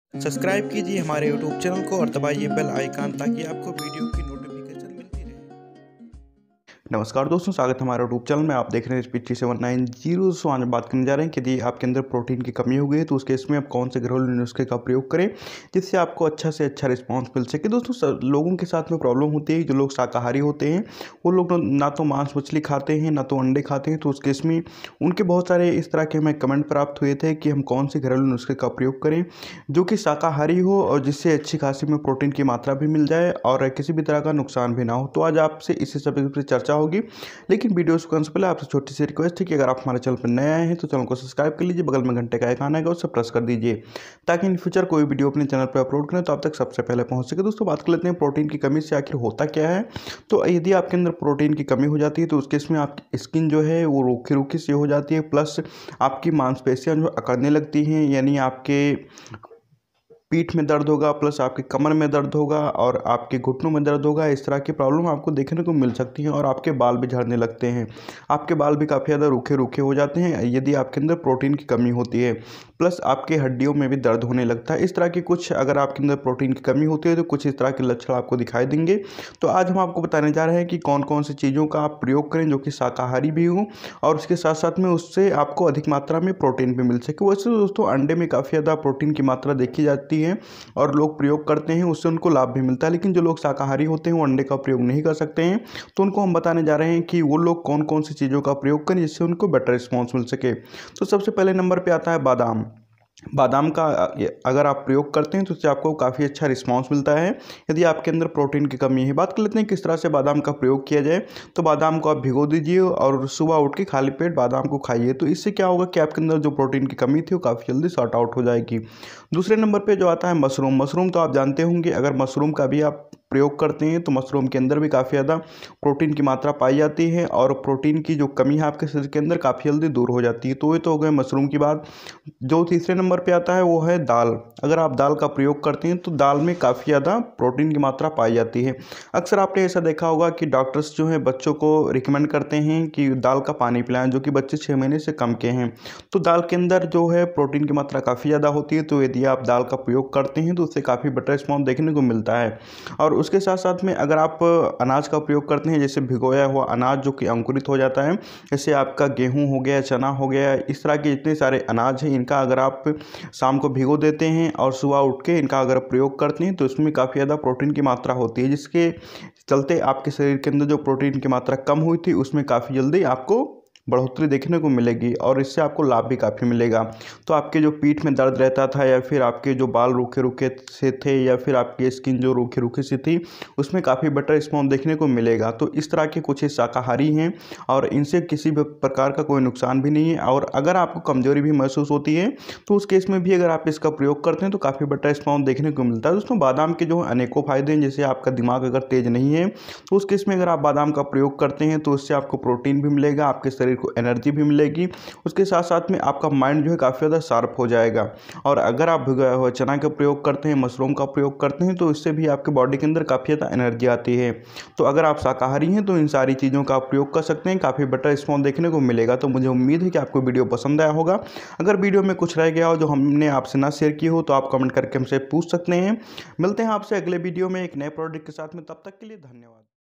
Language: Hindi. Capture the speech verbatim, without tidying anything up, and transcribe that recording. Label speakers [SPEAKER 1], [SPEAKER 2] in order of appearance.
[SPEAKER 1] सब्सक्राइब कीजिए हमारे यूट्यूब चैनल को और दबाइए बेल आइकन ताकि आपको वीडियो की नोटिफिकेशन मिलती रहे। नमस्कार दोस्तों, स्वागत है हमारे यूट्यूब चैनल में। आप देख रहे हैं speed three seven nine zero. So आज बात करने जा रहे हैं कि यदि आपके अंदर प्रोटीन की कमी हो गई है तो उस केस में आप कौन से घरेलू नुस्खे का प्रयोग करें जिससे आपको अच्छा से अच्छा रिस्पांस मिल सके। दोस्तों स- लोगों के साथ में प्रॉब्लम होती है, जो लोग शाकाहारी होते हैं वो लोग न- ना तो मांस मछली खाते हैं ना तो अंडे खाते हैं, तो उस केस में उनके बहुत सारे इस तरह के हमें कमेंट प्राप्त हुए थे कि हम कौन से घरेलू नुस्खे का प्रयोग करें जो कि शाकाहारी हो और जिससे अच्छी खासी में प्रोटीन की मात्रा भी मिल जाए और किसी भी तरह का नुकसान भी ना हो। तो आज आपसे इसी सब्जेक्ट पर चर्चा होगी, लेकिन वीडियो शुरू करने से पहले आपसे छोटी सी रिक्वेस्ट है कि अगर आप हमारे चैनल पर नए आए हैं तो चैनल को सब्सक्राइब कर लीजिए, बगल में घंटे का आइकन आएगा उसे प्रेस कर दीजिए ताकि इन फ्यूचर कोई वीडियो अपने चैनल पर अपलोड करें तो आप तक सबसे पहले पहुंच सके। दोस्तों बात कर लेते हैं प्रोटीन की कमी से आखिर होता क्या है। तो यदि आपके अंदर प्रोटीन की कमी हो जाती है तो उस केस में आपकी स्किन जो है वो रूखी रूखी सी हो जाती है, प्लस आपकी मांसपेशियां जो अकड़ने लगती हैं, यानी आपके पीठ में दर्द होगा, प्लस आपकी कमर में दर्द होगा और आपके घुटनों में दर्द होगा। इस तरह की प्रॉब्लम आपको देखने को मिल सकती है और आपके बाल भी झड़ने लगते हैं। आपके बाल भी काफ़ी ज़्यादा रूखे रूखे हो जाते हैं यदि आपके अंदर प्रोटीन की कमी होती है, प्लस आपके हड्डियों में भी दर्द होने लगता है। इस तरह की कुछ अगर आपके अंदर प्रोटीन की कमी होती है तो कुछ इस तरह के लक्षण आपको दिखाई देंगे। तो आज हम आपको बताने जा रहे हैं कि कौन कौन सी चीज़ों का आप प्रयोग करें जो कि शाकाहारी भी हों और उसके साथ साथ में उससे आपको अधिक मात्रा में प्रोटीन भी मिल सके। वैसे तो दोस्तों अंडे में काफ़ी ज़्यादा प्रोटीन की मात्रा देखी जाती है और लोग प्रयोग करते हैं, उससे उनको लाभ भी मिलता है, लेकिन जो लोग शाकाहारी होते हैं वो अंडे का प्रयोग नहीं कर सकते हैं। तो उनको हम बताने जा रहे हैं कि वो लोग कौन कौन सी चीज़ों का प्रयोग करें जिससे उनको बेटर रिस्पॉन्स मिल सके। तो सबसे पहले नंबर पे आता है बादाम। बादाम का अगर आप प्रयोग करते हैं तो उससे आपको काफ़ी अच्छा रिस्पांस मिलता है यदि आपके अंदर प्रोटीन की कमी है। बात कर लेते हैं किस तरह से बादाम का प्रयोग किया जाए। तो बादाम को आप भिगो दीजिए और सुबह उठ के खाली पेट बादाम को खाइए, तो इससे क्या होगा कि आपके अंदर जो प्रोटीन की कमी थी वो काफ़ी जल्दी सॉर्ट आउट हो जाएगी। दूसरे नंबर पर जो आता है मशरूम। मशरूम तो आप जानते होंगे, अगर मशरूम का भी आप प्रयोग करते हैं तो मशरूम के अंदर भी काफ़ी ज़्यादा प्रोटीन की मात्रा पाई जाती है और प्रोटीन की जो कमी है आपके शरीर के अंदर काफ़ी जल्दी दूर हो जाती है। तो ये तो हो गए मशरूम की बात। जो तीसरे नंबर पे आता है वो है दाल। अगर आप दाल का प्रयोग करते हैं तो दाल में काफ़ी ज़्यादा प्रोटीन की मात्रा पाई जाती है। अक्सर आपने ऐसा देखा होगा कि डॉक्टर्स जो हैं बच्चों को रिकमेंड करते हैं कि दाल का पानी पिलाएं, जो कि बच्चे छः महीने से कम के हैं। तो दाल के अंदर जो है प्रोटीन की मात्रा काफ़ी ज़्यादा होती है, तो यदि आप दाल का प्रयोग करते हैं तो उससे काफ़ी बेटर रिस्पॉन्स देखने को मिलता है। और उसके साथ साथ में अगर आप अनाज का प्रयोग करते हैं, जैसे भिगोया हुआ अनाज जो कि अंकुरित हो जाता है, जैसे आपका गेहूँ हो गया, चना हो गया, इस तरह के जितने सारे अनाज हैं इनका अगर आप शाम को भिगो देते हैं और सुबह उठ के इनका अगर प्रयोग करते हैं तो इसमें काफ़ी ज़्यादा प्रोटीन की मात्रा होती है, जिसके चलते आपके शरीर के अंदर जो प्रोटीन की मात्रा कम हुई थी उसमें काफ़ी जल्दी आपको बढ़ोतरी देखने को मिलेगी और इससे आपको लाभ भी काफ़ी मिलेगा। तो आपके जो पीठ में दर्द रहता था या फिर आपके जो बाल रूखे रूखे से थे या फिर आपकी स्किन जो रूखी रूखी सी थी उसमें काफ़ी बेटर रिस्पॉन्स देखने को मिलेगा। तो इस तरह के कुछ शाकाहारी हैं और इनसे किसी भी प्रकार का कोई नुकसान भी नहीं है। और अगर आपको कमजोरी भी महसूस होती है तो उस केस में भी अगर आप इसका प्रयोग करते हैं तो काफ़ी बेटर रिस्पॉन्स देखने को मिलता है। दोस्तों बादाम के जो अनेकों फायदे हैं, जैसे आपका दिमाग अगर तेज नहीं है तो उस केस में अगर आप बादाम का प्रयोग करते हैं तो उससे आपको प्रोटीन भी मिलेगा, आपके शरीर को एनर्जी भी मिलेगी, उसके साथ साथ में आपका माइंड जो है काफ़ी ज़्यादा शार्प हो जाएगा। और अगर आप भिगोया हुआ चना का प्रयोग करते हैं, मशरूम का प्रयोग करते हैं तो इससे भी आपके बॉडी के अंदर काफ़ी ज़्यादा एनर्जी आती है। तो अगर आप शाकाहारी हैं तो इन सारी चीज़ों का आप प्रयोग कर सकते हैं, काफ़ी बेटर रिस्पॉन्स देखने को मिलेगा। तो मुझे उम्मीद है कि आपको वीडियो पसंद आया होगा। अगर वीडियो में कुछ रह गया हो जो हमने आपसे ना शेयर की हो तो आप कमेंट करके हमसे पूछ सकते हैं। मिलते हैं आपसे अगले वीडियो में एक नए प्रोडक्ट के साथ में, तब तक के लिए धन्यवाद।